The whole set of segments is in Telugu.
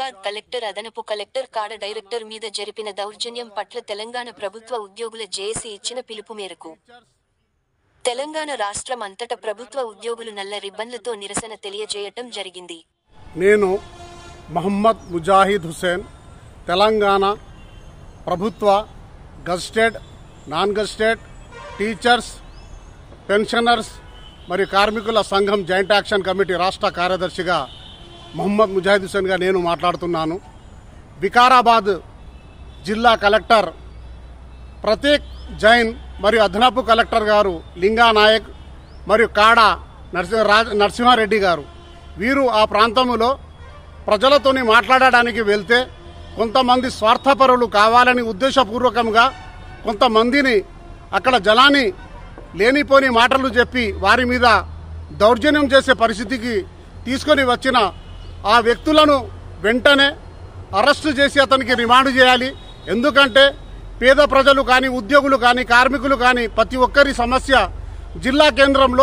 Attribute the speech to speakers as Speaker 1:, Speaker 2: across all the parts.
Speaker 1: హైదరాబాద్ కలెక్టర్ అదనపు కలెక్టర్ కాడ డైరెక్టర్ మీద జరిపిన దౌర్జన్యం పట్ల తెలంగాణ ప్రభుత్వ ఉద్యోగుల జేఏసీ ఇచ్చిన పిలుపు మేరకు తెలంగాణ రాష్ట్రం అంతటా ప్రభుత్వ ఉద్యోగులు నల్ల రిబ్బన్లతో నిరసన తెలియజేయటం జరిగింది.
Speaker 2: నేను మహమ్మద్ ముజాహిద్ హుసేన్, తెలంగాణ ప్రభుత్వ gazetted, non gazetted teachers, pensioners మరియు కార్మికుల సంఘం జాయింట్ యాక్షన్ కమిటీ రాష్ట్ర కార్యదర్శిగా మహమ్మద్ ముజాహిద్ హుసేన్గా నేను మాట్లాడుతున్నాను. వికారాబాద్ జిల్లా కలెక్టర్ ప్రతీక్ జైన్ మరియు అదనపు కలెక్టర్ గారు లింగా నాయక్ మరియు కాడా నరసింహారెడ్డి గారు వీరు ఆ ప్రాంతంలో ప్రజలతోని మాట్లాడడానికి వెళ్తే కొంతమంది స్వార్థపరులు కావాలని ఉద్దేశపూర్వకంగా కొంతమందిని అక్కడ జనాన్ని లేనిపోని మాటలు చెప్పి వారి మీద దౌర్జన్యం చేసే పరిస్థితికి తీసుకొని వచ్చిన ఆ వ్యక్తులను వెంటనే అరెస్టు చేసి అతనికి రిమాండ్ చేయాలి. ఎందుకంటే పేద ప్రజలు కానీ, ఉద్యోగులు కానీ, కార్మికులు కానీ ప్రతి ఒక్కరి సమస్య జిల్లా కేంద్రంలో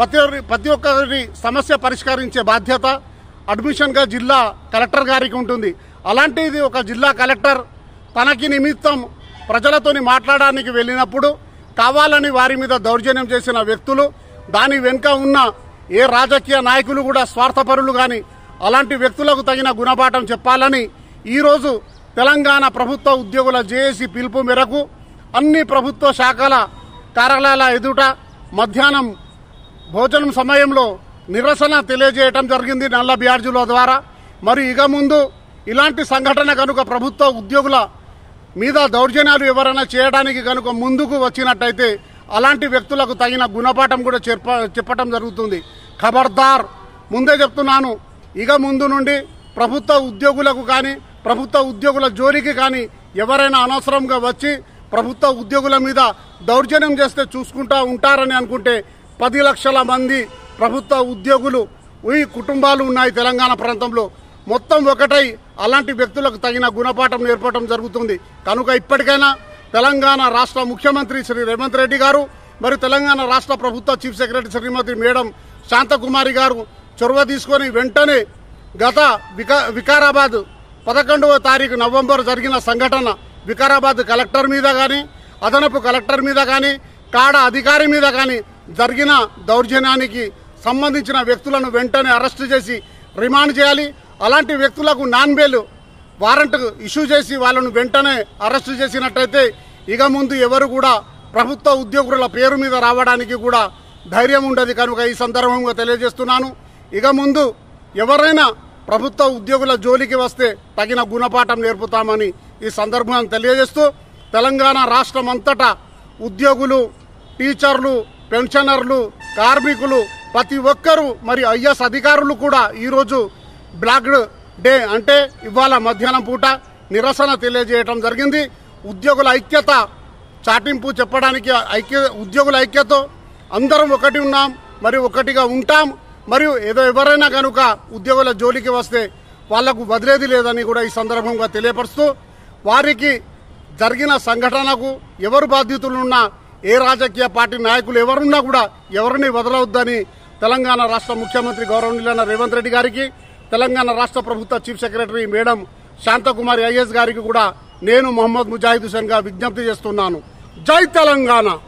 Speaker 2: ప్రతి ఒక్కరి సమస్య పరిష్కరించే బాధ్యత అడ్మిషన్గా జిల్లా కలెక్టర్ గారికి ఉంటుంది. అలాంటిది ఒక జిల్లా కలెక్టర్ తనకి నిమిత్తం ప్రజలతోని మాట్లాడడానికి వెళ్ళినప్పుడు కావాలని వారి మీద దౌర్జన్యం చేసిన వ్యక్తులు, దాని వెనుక ఉన్న ఏ రాజకీయ నాయకులు కూడా స్వార్థపరులు కానీ అలాంటి వ్యక్తులకు తగిన గుణపాఠం చెప్పాలని ఈరోజు తెలంగాణ ప్రభుత్వ ఉద్యోగుల జేఏసీ పిలుపు మేరకు అన్ని ప్రభుత్వ శాఖల కార్యాలయాల ఎదుట మధ్యాహ్నం భోజనం సమయంలో నిరసన తెలియజేయడం జరిగింది నల్ల బ్యాడ్జీల ద్వారా. మరి ఇక ముందు ఇలాంటి సంఘటన కనుక ప్రభుత్వ ఉద్యోగుల మీద దౌర్జన్యాలు ఎవరైనా చేయడానికి కనుక ముందుకు వచ్చినట్టయితే అలాంటి వ్యక్తులకు తగిన గుణపాఠం కూడా చెప్పడం జరుగుతుంది. ఖబర్దార్, ముందే చెప్తున్నాను, ఇక ముందు నుండి ప్రభుత్వ ఉద్యోగులకు కానీ, ప్రభుత్వ ఉద్యోగుల జోలికి కానీ ఎవరైనా అనవసరంగా వచ్చి ప్రభుత్వ ఉద్యోగుల మీద దౌర్జన్యం చేస్తే చూసుకుంటా ఉంటారని అనుకుంటే 10 లక్షల మంది ప్రభుత్వ ఉద్యోగులు ఈ కుటుంబాలు ఉన్నాయి తెలంగాణ ప్రాంతంలో. మొత్తం ఒకటై అలాంటి వ్యక్తులకు తగిన గుణపాఠం నేర్పడం జరుగుతుంది. కనుక ఇప్పటికైనా తెలంగాణ రాష్ట్ర ముఖ్యమంత్రి శ్రీ రేవంత్ రెడ్డి గారు మరియు తెలంగాణ రాష్ట్ర ప్రభుత్వ chief secretary Shrimati madam Shanthakumari గారు చొరవ తీసుకొని వెంటనే గత వికారాబాద్ 11వ తారీఖు నవంబర్ జరిగిన సంఘటన వికారాబాద్ కలెక్టర్ మీద కానీ, అదనపు కలెక్టర్ మీద కానీ, కాడా అధికారి మీద కానీ జరిగిన దౌర్జన్యానికి సంబంధించిన వ్యక్తులను వెంటనే అరెస్టు చేసి రిమాండ్ చేయాలి. అలాంటి వ్యక్తులకు నాన్ బెయిల్ వారెంట్ ఇష్యూ చేసి వాళ్ళను వెంటనే అరెస్టు చేసినట్టయితే ఇక ముందు ఎవరు కూడా ప్రభుత్వ ఉద్యోగుల పేరు మీద రావడానికి కూడా ధైర్యం ఉండదు. కనుక ఈ సందర్భంగా తెలియజేస్తున్నాను, ఇక ముందు ఎవరైనా ప్రభుత్వ ఉద్యోగుల జోలికి వస్తే తగిన గుణపాఠం నేర్పుతామని ఈ సందర్భంగా తెలియజేస్తూ తెలంగాణ రాష్ట్రం అంతటా ఉద్యోగులు, టీచర్లు, పెన్షనర్లు, కార్మికులు ప్రతి ఒక్కరూ మరి ఐఎస్ అధికారులు కూడా ఈరోజు బ్లాక్ డే అంటే ఇవాళ మధ్యాహ్నం పూట నిరసన తెలియజేయడం జరిగింది. ఉద్యోగుల ఐక్యత చాటింపు చెప్పడానికి ఉద్యోగుల ఐక్యతో అందరం ఒకటి ఉన్నాం, మరియు ఒకటిగా ఉంటాం. మరియు ఎవరైనా కనుక ఉద్యోగుల జోలికి వస్తే వాళ్లకు వదిలేది లేదని కూడా ఈ సందర్భంగా తెలియపరుస్తూ వారికి జరిగిన సంఘటనకు ఎవరు బాధ్యతలున్నా, ఏ రాజకీయ పార్టీ నాయకులు ఎవరున్నా కూడా ఎవరిని వదలవద్దని తెలంగాణ రాష్ట్ర ముఖ్యమంత్రి గౌరవనీయులైన రేవంత్ రెడ్డి గారికి, తెలంగాణ రాష్ట్ర ప్రభుత్వ chief secretary madam Shanthakumari IAS గారికి కూడా నేను మహమ్మద్ ముజాహిద్ హుసేన్ గా విజ్ఞప్తి చేస్తున్నాను. జై తెలంగాణ.